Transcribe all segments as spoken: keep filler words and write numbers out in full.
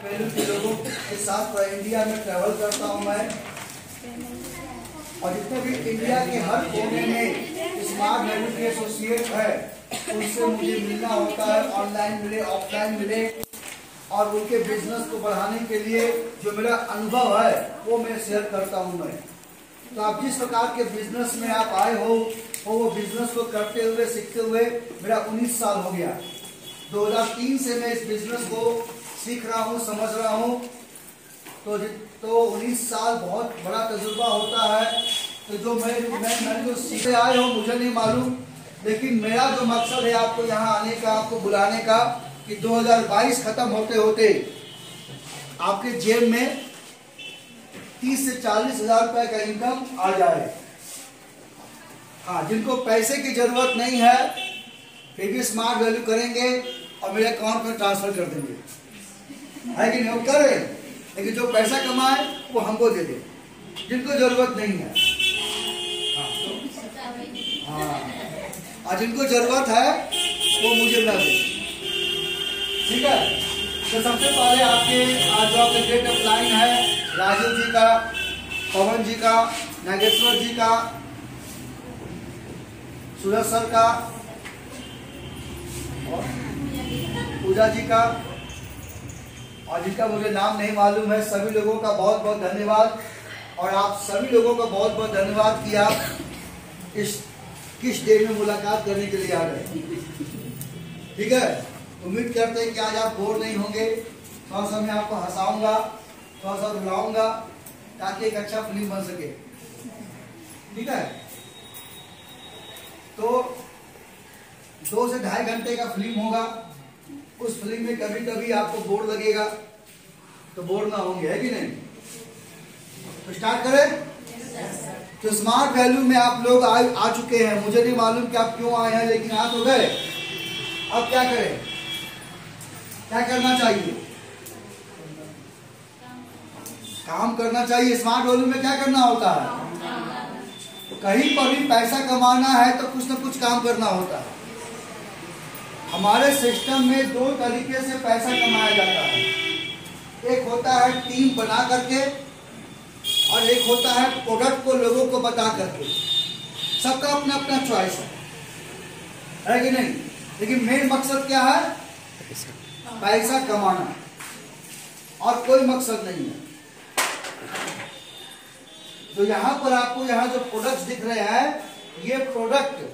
Value के लोगों के साथ पूरा इंडिया में ट्रैवल करता हूँ मैं, और जितने भी इंडिया के हर कोने में स्मार्ट वैल्यू के एसोसिएट है उनसे मुझे मिलना होता है, ऑनलाइन मिले ऑफलाइन मिले, और उनके बिजनेस को बढ़ाने के लिए जो मेरा अनुभव है वो मैं शेयर करता हूँ मैं। तो आप जिस प्रकार के बिजनेस में आप आए हो वो वो बिजनेस को करते हुए सीखते हुए मेरा उन्नीस साल हो गया। दो हज़ार तीन से मैं इस बिजनेस को सीख रहा हूँ, समझ रहा हूँ। तो तो उन्नीस साल बहुत बड़ा तजुर्बा होता है। तो जो मैं मैं मैंने जो सीखे आए हो मुझे नहीं मालूम, लेकिन मेरा जो मकसद है आपको यहाँ आने का, आपको बुलाने का, कि दो हज़ार बाईस खत्म होते होते आपके जेब में तीस से चालीस हजार रुपए का इनकम आ जाए। हाँ, जिनको पैसे की जरूरत नहीं है फिर भी स्मार्ट वैल्यू करेंगे और मेरे अकाउंट में ट्रांसफर कर देंगे, है कि नहीं? वो करें, लेकिन जो पैसा कमाए वो हमको दे दे, जिनको जरूरत नहीं है। हाँ, हाँ, और जिनको जरूरत है वो मुझे ना दे, ठीक है? तो सबसे पहले आपके आज जो आपके डेट ऑफ लाइन है राजू जी का, पवन जी का, नागेश्वर जी का, सूरज सर का और पूजा जी का, और जिनका मुझे नाम नहीं मालूम है, सभी लोगों का बहुत बहुत धन्यवाद। और आप सभी लोगों का बहुत बहुत धन्यवाद कि आप इस किस डे में मुलाकात करने के लिए आ गए, ठीक है? उम्मीद करते हैं कि आज आप बोर नहीं होंगे। थोड़ा सा मैं आपको हंसाऊंगा, थोड़ा सा रुलाऊंगा, ताकि एक अच्छा फिल्म बन सके, ठीक है? तो दो से ढाई घंटे का फिल्म होगा। उस फिल्म में कभी कभी आपको बोर लगेगा, तो बोर ना होंगे, है कि नहीं? तो स्टार्ट करें। तो स्मार्ट वैल्यू में आप लोग आ, आ चुके हैं। मुझे नहीं मालूम कि आप क्यों आए हैं, लेकिन आ तो गए। अब क्या करें, क्या करना चाहिए? काम करना चाहिए। स्मार्ट वैल्यू में क्या करना होता है? तो कहीं पर भी पैसा कमाना है तो कुछ ना कुछ काम करना होता है। हमारे सिस्टम में दो तरीके से पैसा कमाया जाता है। एक होता है टीम बना करके, और एक होता है प्रोडक्ट को लोगों को बता करके। सबका अपना अपना चॉइस है, है कि नहीं? लेकिन मेन मकसद क्या है? पैसा कमाना, और कोई मकसद नहीं है। तो यहाँ पर आपको यहाँ जो प्रोडक्ट्स दिख रहे हैं, ये प्रोडक्ट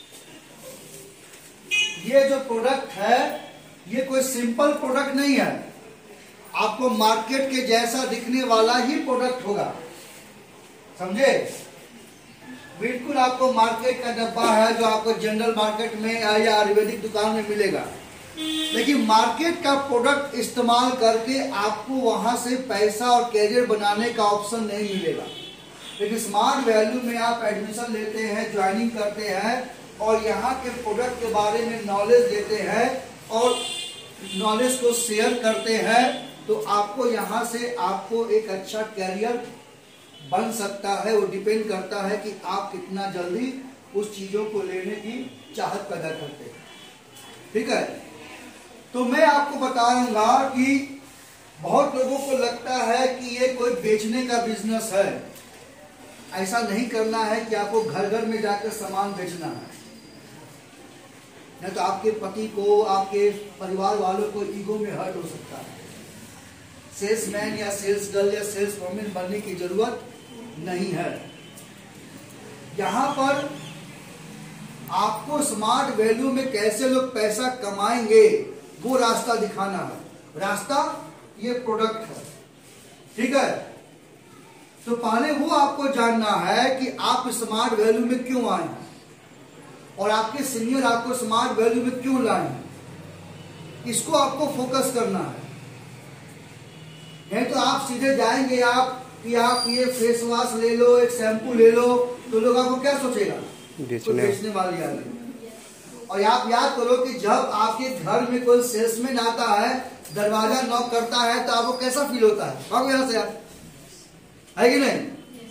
ये जो प्रोडक्ट है ये कोई सिंपल प्रोडक्ट नहीं है। आपको मार्केट के जैसा दिखने वाला ही प्रोडक्ट होगा, समझे? बिल्कुल आपको मार्केट का डब्बा है जो आपको जनरल मार्केट में या आयुर्वेदिक दुकान में मिलेगा, लेकिन मार्केट का प्रोडक्ट इस्तेमाल करके आपको वहां से पैसा और कैरियर बनाने का ऑप्शन नहीं मिलेगा। लेकिन स्मार्ट वैल्यू में आप एडमिशन लेते हैं, ज्वाइनिंग करते हैं, और यहाँ के प्रोडक्ट के बारे में नॉलेज देते हैं और नॉलेज को शेयर करते हैं, तो आपको यहाँ से आपको एक अच्छा कैरियर बन सकता है। वो डिपेंड करता है कि आप कितना जल्दी उस चीजों को लेने की चाहत पैदा करते हैं, ठीक है? तो मैं आपको बताऊंगा कि बहुत लोगों को लगता है कि ये कोई बेचने का बिजनेस है। ऐसा नहीं करना है कि आपको घर घर में जाकर सामान बेचना है, नहीं तो आपके पति को, आपके परिवार वालों को ईगो में हर्ट हो सकता है। सेल्समैन या सेल्स गर्ल या सेल्स वुमेन बनने की जरूरत नहीं है। यहाँ पर आपको स्मार्ट वैल्यू में कैसे लोग पैसा कमाएंगे वो रास्ता दिखाना है। रास्ता ये प्रोडक्ट है, ठीक है? तो पहले वो आपको जानना है कि आप स्मार्ट वैल्यू में क्यों आए हैं, और आपके सीनियर आपको स्मार्ट वैल्यू में क्यों लाए हैं। इसको आपको फोकस करना है। नहीं तो आप सीधे जाएंगे आप कि आप ये फेस वॉश ले लो, एक शैम्पू ले लो, तो लोग आपको क्या सोचेगा? तो बेचने वाली आ गई। और आप याद करो कि जब आपके घर में कोई सेल्समैन आता है, दरवाजा नॉक करता है, तो आपको कैसा फील होता है? भागो यहाँ से आप, है कि नहीं?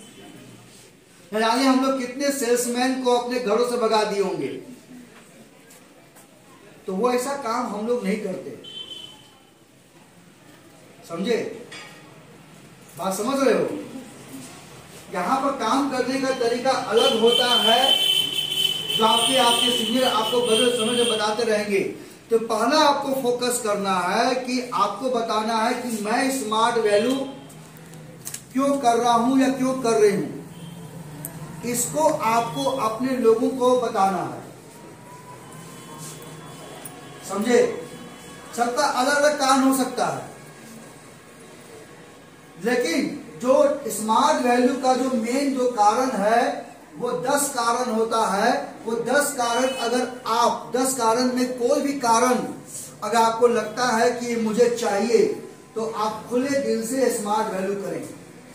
यानी हम लोग कितने सेल्समैन को अपने घरों से भगा दिए होंगे। तो वो ऐसा काम हम लोग नहीं करते। समझे? बात समझ रहे हो? यहाँ पर काम करने का तरीका अलग होता है, जो आपके आपके सीनियर आपको बड़े समय से बताते रहेंगे। तो पहला आपको फोकस करना है कि आपको बताना है कि मैं स्मार्ट वैल्यू क्यों कर रहा हूं या क्यों कर रही हूं। इसको आपको अपने लोगों को बताना है, समझे? सबका अलग अलग कारण हो सकता है, लेकिन जो स्मार्ट वैल्यू का जो मेन जो कारण है वो दस कारण होता है। वो दस कारण अगर आप दस कारण में कोई भी कारण अगर आपको लगता है कि मुझे चाहिए, तो आप खुले दिल से स्मार्ट वैल्यू करें।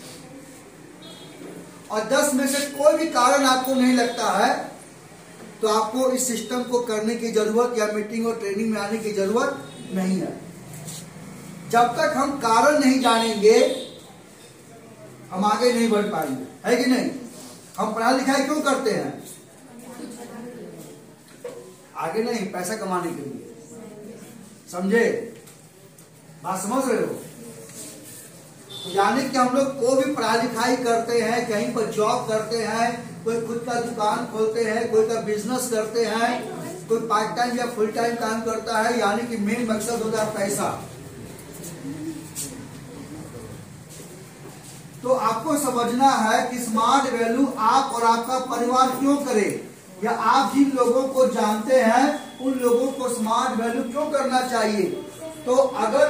और दस में से कोई भी कारण आपको नहीं लगता है, तो आपको इस सिस्टम को करने की जरूरत या मीटिंग और ट्रेनिंग में आने की जरूरत नहीं है। जब तक हम कारण नहीं जानेंगे हम आगे नहीं बढ़ पाएंगे, है कि नहीं? हम पढ़ाई लिखाई क्यों करते हैं? आगे नहीं, पैसा कमाने के लिए, समझे? बात समझ रहे हो? यानी कि हम लोग को भी पढ़ाई लिखाई करते हैं, कहीं पर जॉब करते हैं, कोई खुद का दुकान खोलते हैं, कोई का बिजनेस करते हैं, कोई पार्ट टाइम या फुल टाइम काम करता है, यानी कि मेन मकसद होता है पैसा। तो आपको समझना है कि स्मार्ट वैल्यू आप और आपका परिवार क्यों करे, या आप जिन लोगों को जानते हैं उन लोगों को स्मार्ट वैल्यू क्यों करना चाहिए। तो अगर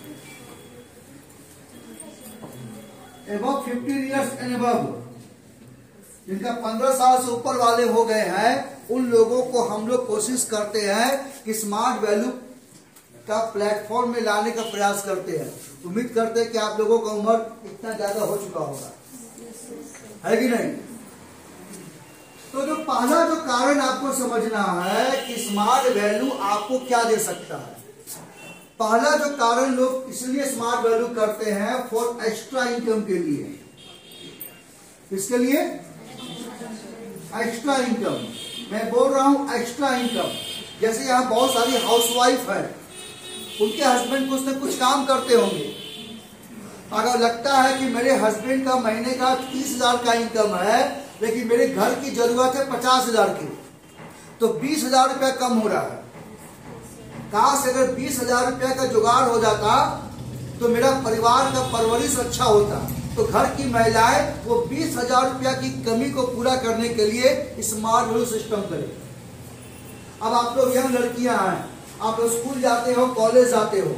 above fifteen years and above, जिनका पंद्रह साल से ऊपर वाले हो गए हैं, उन लोगों को हम लोग कोशिश करते हैं कि स्मार्ट वैल्यू का प्लेटफॉर्म में लाने का प्रयास करते हैं। उम्मीद करते हैं कि आप लोगों का उम्र इतना ज्यादा हो चुका होगा, है कि नहीं? तो जो पहला जो कारण आपको समझना है कि स्मार्ट वैल्यू आपको क्या दे सकता है। पहला जो कारण लोग इसलिए स्मार्ट वैल्यू करते हैं फॉर एक्स्ट्रा इनकम के लिए। किसके लिए? Extra income. मैं बोल रहा हूं एक्स्ट्रा इनकम। जैसे यहाँ बहुत सारी हाउसवाइफ है, उनके हस्बैंड कुछ न कुछ काम करते होंगे। अगर लगता है कि मेरे हस्बैंड का महीने का तीस हजार का इनकम है, लेकिन मेरे घर की जरूरत है पचास हजार की, तो बीस हजार रुपया कम हो रहा है। काश अगर बीस हजार रुपया का जुगाड़ हो जाता तो मेरा परिवार का परवरिश अच्छा होता। तो घर की महिलाएं वो बीस हजार रुपया की कमी को पूरा करने के लिए स्मार्ट वैल्यू सिस्टम करें। अब आप लोग यंग लड़कियां हैं, आप लोग स्कूल जाते हो, कॉलेज जाते हो,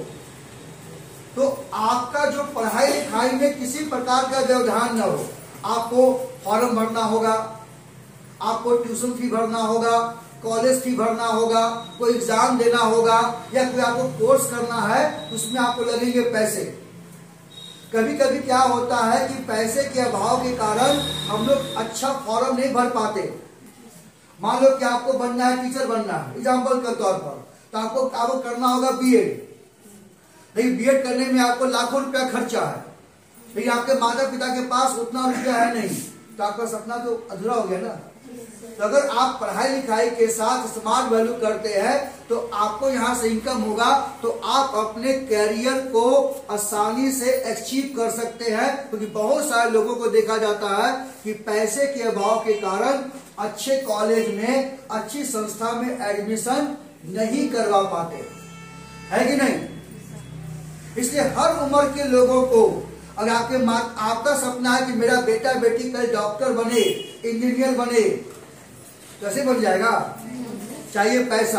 तो आपका जो पढ़ाई लिखाई में किसी प्रकार का व्यवधान न हो। आपको फॉर्म भरना होगा, आपको ट्यूशन फी भरना होगा, कॉलेज फी भरना होगा, कोई एग्जाम देना होगा, या कोई आपको कोर्स करना है, उसमें आपको लगेंगे पैसे। कभी कभी क्या होता है कि पैसे के अभाव के कारण हम लोग अच्छा फॉर्म नहीं भर पाते। मान लो कि आपको बनना है, टीचर बनना है एग्जाम्पल के तौर पर, तो आपको आपको करना होगा बीएड। लेकिन बीएड करने में आपको लाखों रुपया खर्चा है, लेकिन आपके माता पिता के पास उतना रुपया है नहीं, तो आपका सपना तो अधूरा हो गया ना। तो अगर आप पढ़ाई लिखाई के साथ स्मार्ट वैल्यू करते हैं तो आपको यहाँ से इनकम होगा, तो आप अपने कैरियर को आसानी से अचीव कर सकते हैं। क्योंकि तो बहुत सारे लोगों को देखा जाता है कि पैसे के अभाव के कारण अच्छे कॉलेज में, अच्छी संस्था में एडमिशन नहीं करवा पाते, है कि नहीं? इसलिए हर उम्र के लोगों को, अगर आपके आपका सपना है कि मेरा बेटा बेटी कल डॉक्टर बने, इंजीनियर बने, कैसे बन जाएगा? चाहिए पैसा।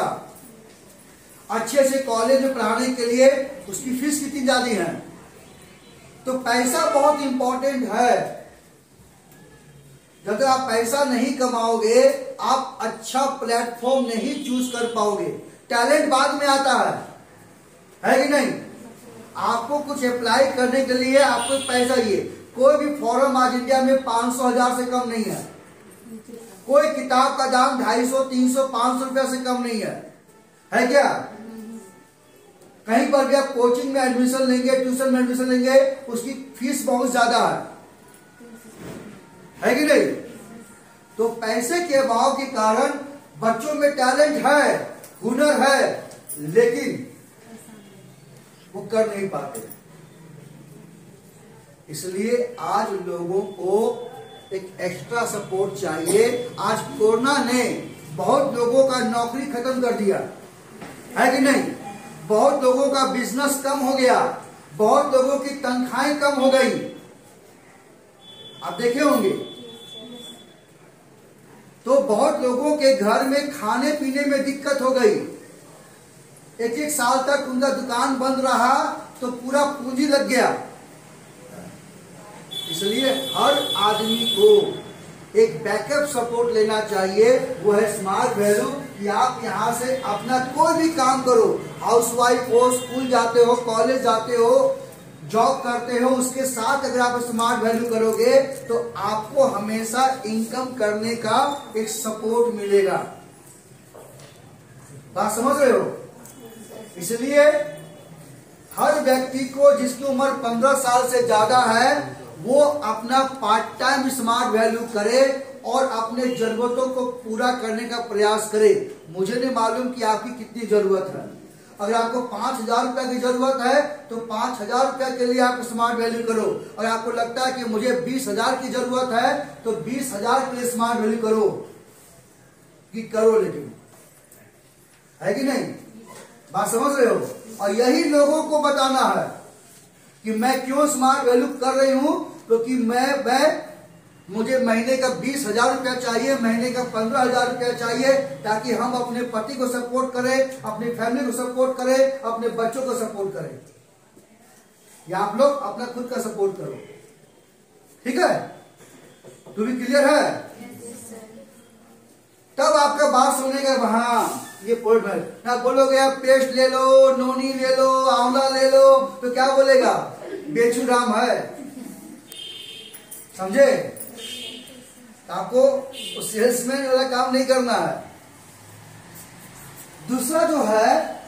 अच्छे से कॉलेज में पढ़ाने के लिए उसकी फीस कितनी ज्यादा है, तो पैसा बहुत इंपॉर्टेंट है। जब तक आप पैसा नहीं कमाओगे, आप अच्छा प्लेटफॉर्म नहीं चूज कर पाओगे। टैलेंट बाद में आता है, है कि नहीं? आपको कुछ अप्लाई करने के लिए आपको पैसा चाहिए। कोई भी फॉर्म आज इंडिया में पांच सौ हजार से कम नहीं है। कोई किताब का दाम ढाई सौ, तीन सौ, पांच सौ रुपया से कम नहीं है, है क्या? कहीं पर भी आप कोचिंग में एडमिशन लेंगे, ट्यूशन में एडमिशन लेंगे, उसकी फीस बहुत ज्यादा है, है कि नहीं? तो पैसे के अभाव के कारण बच्चों में टैलेंट है, हुनर है, लेकिन वो कर नहीं पाते। इसलिए आज लोगों को एक एक्स्ट्रा सपोर्ट चाहिए। आज कोरोना ने बहुत लोगों का नौकरी खत्म कर दिया है कि नहीं, बहुत लोगों का बिजनेस कम हो गया, बहुत लोगों की तनख्वाहें कम हो गई, आप देखे होंगे। तो बहुत लोगों के घर में खाने पीने में दिक्कत हो गई। एक एक साल तक उनका दुकान बंद रहा तो पूरा पूंजी लग गया। इसलिए हर आदमी को एक बैकअप सपोर्ट लेना चाहिए, वो है स्मार्ट वैल्यू। कि आप यहाँ से अपना कोई भी काम करो, हाउसवाइफ हो, स्कूल जाते हो, कॉलेज जाते हो, जॉब करते हो, उसके साथ अगर आप स्मार्ट वैल्यू करोगे तो आपको हमेशा इनकम करने का एक सपोर्ट मिलेगा। बात समझ रहे हो? इसलिए हर व्यक्ति को जिसकी उम्र पंद्रह साल से ज्यादा है वो अपना पार्ट टाइम स्मार्ट वैल्यू करे और अपने जरूरतों को पूरा करने का प्रयास करे। मुझे नहीं मालूम कि आपकी कितनी जरूरत है। अगर आपको पांच हजार रुपए की जरूरत है तो पांच हजार रुपए के लिए आप स्मार्ट वैल्यू करो। अगर आपको लगता है कि मुझे बीस हजार की जरूरत है तो बीस हजार के लिए स्मार्ट वैल्यू करो कि करो, लेकिन है कि नहीं? बात समझ रहे हो? और यही लोगों को बताना है कि मैं क्यों स्मार्ट वैल्यू कर रही हूं, क्योंकि तो मैं मैं मुझे महीने का बीस हजार रुपया चाहिए, महीने का पंद्रह हजार रुपया चाहिए, ताकि हम अपने पति को सपोर्ट करें, अपनी फैमिली को सपोर्ट करें, अपने बच्चों को सपोर्ट करें। या आप लोग अपना खुद का सपोर्ट करो, ठीक है? तो भी क्लियर है? तब आपका बात सुनने का वहां ये पॉइंट है ना। बोलोगे आप पेस्ट ले लो, नोनी ले लो, आंवला ले लो, तो क्या बोलेगा? बेचू राम है, समझे? आपको सेल्समैन वाला काम नहीं करना है। दूसरा जो है